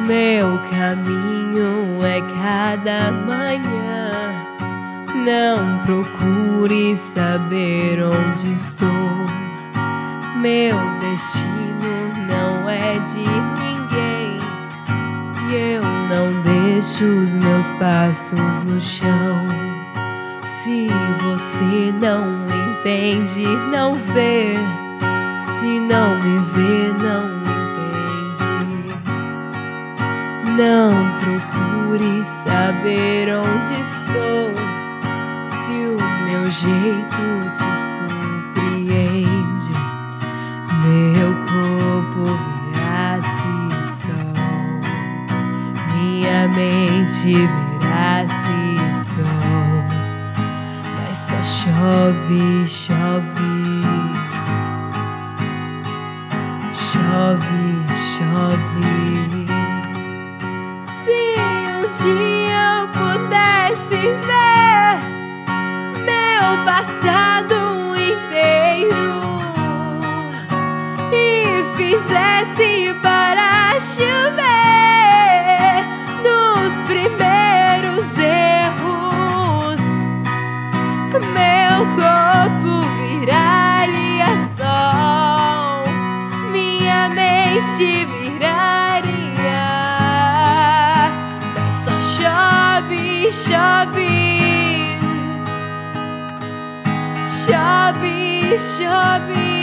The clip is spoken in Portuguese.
Meu caminho é cada manhã. Não procure saber onde estou. Meu destino não é de ninguém, e eu não deixo os meus passos no chão. Se você não entende, não vê. Se não me vê, não entende. Não procure saber onde estou, se o meu jeito te surpreende. Meu corpo vira-se sol, minha mente vira-se sol, mas só chove, chove, chove, chove. Se um dia eu pudesse ver meu passado inteiro e fizesse para chover nos primeiros erros, meu corpo viraria sol, minha mente viraria, mas só chove, chove, chove, chove.